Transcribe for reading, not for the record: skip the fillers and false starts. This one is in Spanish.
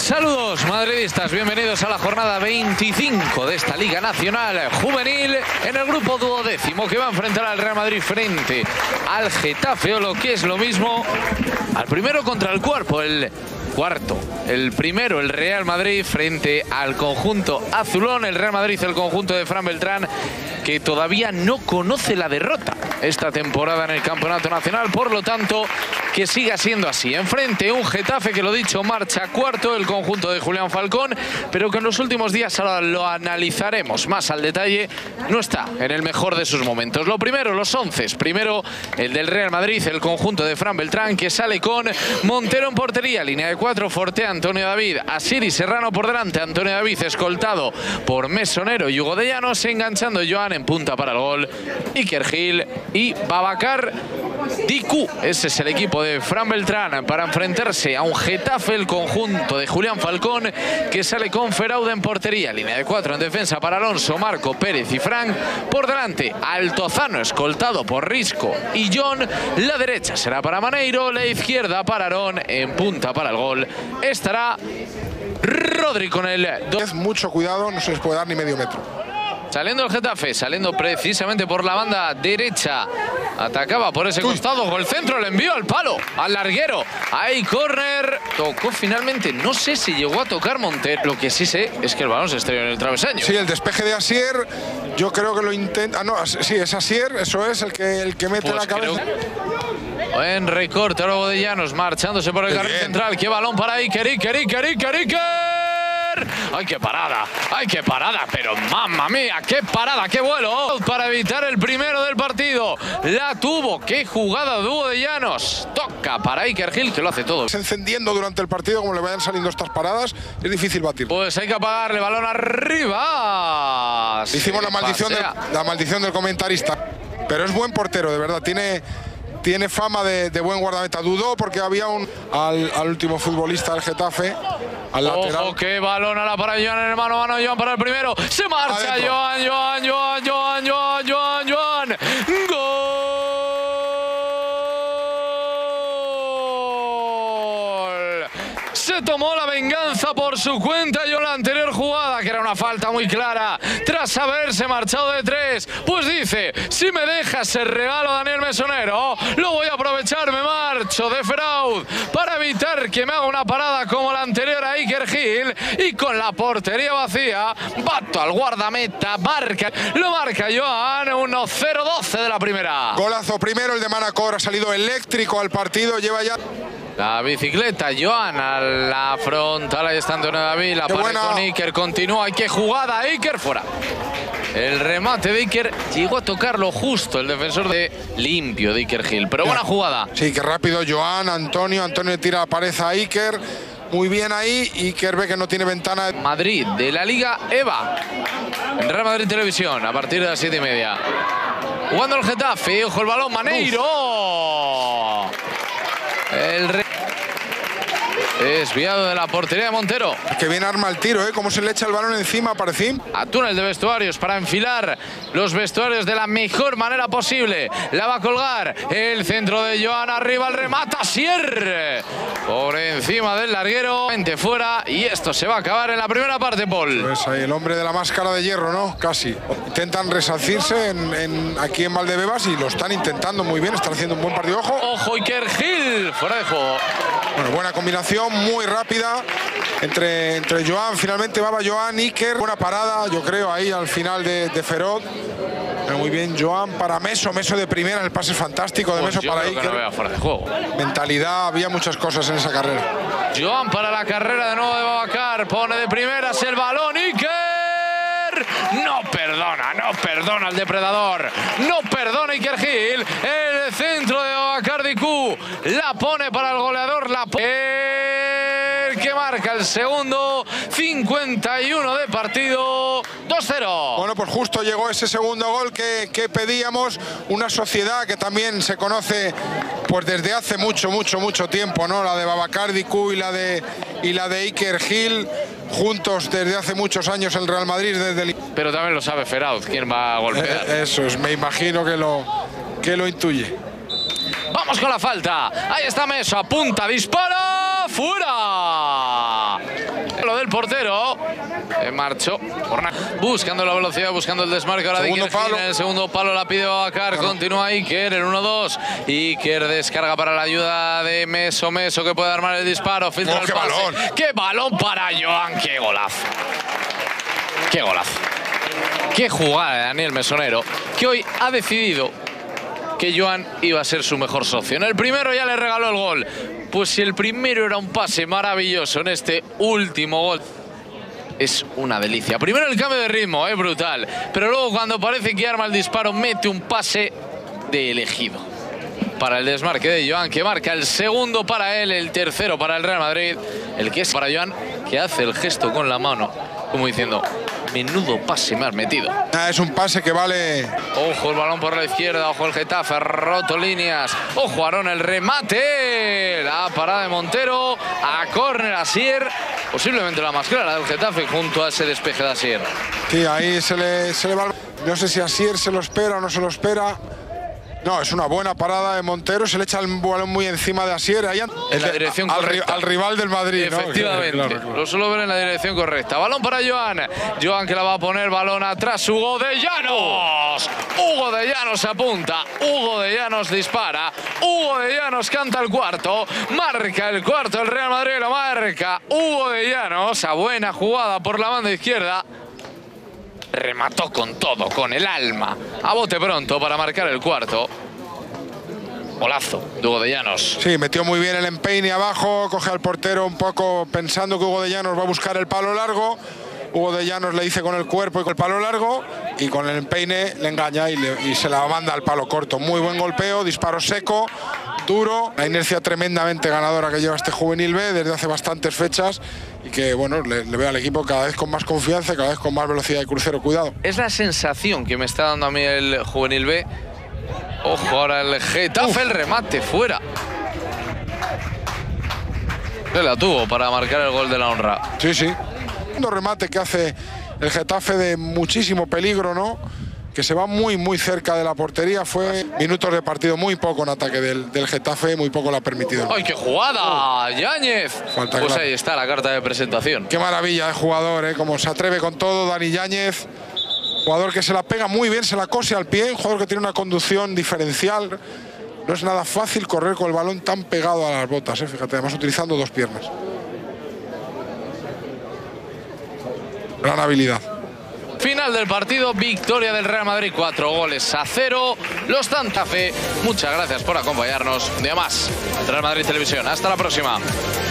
Saludos madridistas, bienvenidos a la jornada 25 de esta Liga Nacional Juvenil en el grupo 12º que va a enfrentar al Real Madrid frente al Getafe, o lo que es lo mismo, al primero contra el cuarto, el primero, el Real Madrid frente al conjunto azulón, el Real Madrid, el conjunto de Fran Beltrán, que todavía no conoce la derrota esta temporada en el Campeonato Nacional, por lo tanto que siga siendo así. Enfrente un Getafe que, lo dicho, marcha cuarto, el conjunto de Julián Falcón, pero que en los últimos días, ahora lo analizaremos más al detalle, no está en el mejor de sus momentos. Lo primero, los 11. Primero el del Real Madrid, el conjunto de Fran Beltrán, que sale con Montero en portería, línea de 4, Fortea, Antonio David, Asiri, Serrano por delante, Antonio David escoltado por Mesonero y Hugo de Llanos, enganchando Joan en punta para el gol, Iker Gil y Babacar Diku. Ese es el equipo de Fran Beltrán para enfrentarse a un Getafe, el conjunto de Julián Falcón, que sale con Ferauda en portería, línea de 4 en defensa para Alonso, Marco, Pérez y Frank, por delante Altozano escoltado por Risco y John, la derecha será para Maneiro, la izquierda para Aarón, en punta para el gol estará Rodri con el... Mucho cuidado, no se les puede dar ni medio metro. Saliendo el Getafe, saliendo precisamente por la banda derecha. Atacaba por ese costado, con el centro, le envió al palo, al larguero. Ahí, córner. Tocó finalmente, no sé si llegó a tocar Montero. Lo que sí sé es que el balón se estrelló en el travesaño. Sí, el despeje de Asier, yo creo que lo intenta... Ah, no, sí, es Asier, eso es, el que mete pues la cabeza. En recorte, luego de Llanos, marchándose por el carril central. Qué balón para Iker. ¡Ay, qué parada! ¡Ay, qué parada! Pero mamma mía, qué parada, qué vuelo para evitar el primero del partido. La tuvo, qué jugada de Hugo de Llanos. Toca para Iker Gil, que lo hace todo. Encendiendo durante el partido, como le vayan saliendo estas paradas, es difícil batir. Pues hay que apagarle, balón arriba. Hicimos la maldición del comentarista. Pero es buen portero, de verdad. Tiene fama de buen guardameta. Dudó porque había al último futbolista del Getafe, al lateral. Ojo, qué balón ahora para Joan en el mano a mano. Joan para el primero. Se marcha Joan. ¡Gol! Se tomó la venganza por su cuenta y la anterior jugada, que era una falta muy clara, tras haberse marchado de 3, pues dice: si me dejas el regalo a Daniel Mesonero, lo voy a aprovechar, me marcho de Feraud para evitar que me haga una parada como la anterior a Iker Gil, y con la portería vacía bato al guardameta, lo marca Joan, 1-0-12 de la primera. Golazo primero, el de Manacor, ha salido eléctrico al partido, lleva ya... La bicicleta, Joan a la frontal, ahí está Antonio David, la pared con Iker, continúa, qué jugada, Iker fuera. El remate de Iker llegó a tocarlo justo el defensor limpio de Iker Gil, pero buena jugada. Sí, qué rápido Joan, Antonio tira la pared a Iker, muy bien ahí, Iker ve que no tiene ventana. Madrid de la Liga EVA, en Real Madrid Televisión, a partir de las 7:30. Jugando el Getafe, ojo el balón, Maneiro. Desviado de la portería de Montero. Que bien arma el tiro, cómo se le echa el balón encima, parece. A túnel de vestuarios para enfilar los vestuarios de la mejor manera posible. La va a colgar el centro de Joan, arriba el remata Asier por encima del larguero, fuera, y esto se va a acabar en la primera parte, Paul. Pues ahí el hombre de la máscara de hierro, ¿no? Casi. Intentan resarcirse aquí en Valdebebas y lo están intentando muy bien, están haciendo un buen partido. Ojo, Iker Gil, fuera de juego. Bueno, buena combinación, muy rápida entre Joan. Finalmente va Joan, Iker. Buena parada, yo creo, ahí al final de Ferod. Muy bien, Joan para Meso de primera, el pase fantástico de Meso para Iker. No vea fuera de juego. Mentalidad, había muchas cosas en esa carrera. Joan para la carrera de nuevo de Babacar, pone de primeras el balón, Iker. No perdona al depredador. No perdona Iker Gil. El centro de Babacar Diku la pone para el goleador. Que marca el segundo, 51 de partido, 2-0. Bueno, pues justo llegó ese segundo gol que pedíamos. Una sociedad que también se conoce pues desde hace mucho tiempo, ¿no? La de Babacar Diku y la de Iker Gil, juntos desde hace muchos años en Real Madrid. Pero también lo sabe Feraud, quién va a golpear. Eso es, me imagino que lo intuye. Vamos con la falta. Ahí está Meso, apunta, dispara, fuera. portero. Marchó. Buscando la velocidad, buscando el desmarque. Ahora Segundo palo. En el segundo palo la pide Babacar. Continúa Iker, el 1-2. Iker descarga para la ayuda de Meso. Meso que puede armar el disparo. Filtra el ¡qué pase. balón! ¡Qué balón para Joan! ¡Qué golazo! ¡Qué golazo! ¡Qué jugada de Daniel Mesonero! Que hoy ha decidido que Joan iba a ser su mejor socio. En el primero ya le regaló el gol. Pues si el primero era un pase maravilloso, en este último gol es una delicia. Primero el cambio de ritmo, es brutal. Pero luego cuando parece que arma el disparo, mete un pase de elegido. Para el desmarque de Joan, que marca el segundo para él, el tercero para el Real Madrid. El que es para Joan, que hace el gesto con la mano, como diciendo, menudo pase me has metido. Es un pase que vale. Ojo el balón por la izquierda, ojo el Getafe, roto líneas. Ojo Aarón, el remate. La parada de Montero, a córner Asier. Posiblemente la más clara del Getafe junto a ese despeje de Asier. Sí, ahí se le va. No sé si Asier se lo espera o no se lo espera. No, es una buena parada de Montero, se le echa el balón muy encima de Asier. Ahí en la dirección correcta. Al rival del Madrid, efectivamente, ¿no? Claro. Lo suelo ver en la dirección correcta. Balón para Joan. Joan que la va a poner, balón atrás, Hugo de Llanos. Hugo de Llanos apunta, Hugo de Llanos dispara, Hugo de Llanos canta el cuarto, marca el cuarto, el Real Madrid lo marca. Hugo de Llanos, a buena jugada por la banda izquierda. Remató con todo, con el alma, a bote pronto para marcar el cuarto. Golazo de Hugo de Llanos. Sí, metió muy bien el empeine abajo, coge al portero un poco pensando que Hugo de Llanos va a buscar el palo largo. Hugo de Llanos le dice con el cuerpo y con el palo largo, y con el empeine le engaña y se la manda al palo corto. Muy buen golpeo, disparo seco, duro. La inercia tremendamente ganadora que lleva este Juvenil B desde hace bastantes fechas, y que bueno, le veo al equipo cada vez con más confianza, cada vez con más velocidad de crucero. Cuidado. Es la sensación que me está dando a mí el Juvenil B. Ojo ahora el Getafe, el remate fuera. Se la tuvo para marcar el gol de la honra. Sí, sí. Un remate que hace el Getafe de muchísimo peligro, ¿no? Que se va muy, muy cerca de la portería. Fue minutos de partido, muy poco en ataque del Getafe, muy poco lo ha permitido. ¡Ay, qué jugada! ¡Yáñez! Falta pues claro. Ahí está la carta de presentación. Qué maravilla de jugador, ¿eh? Como se atreve con todo, Dani Yáñez. Jugador que se la pega muy bien, se la cose al pie. Un jugador que tiene una conducción diferencial. No es nada fácil correr con el balón tan pegado a las botas, ¿eh? Fíjate, además utilizando dos piernas. Gran habilidad. Final del partido, victoria del Real Madrid, 4-0. Los Santa Fe, muchas gracias por acompañarnos. Un día más, Real Madrid Televisión. Hasta la próxima.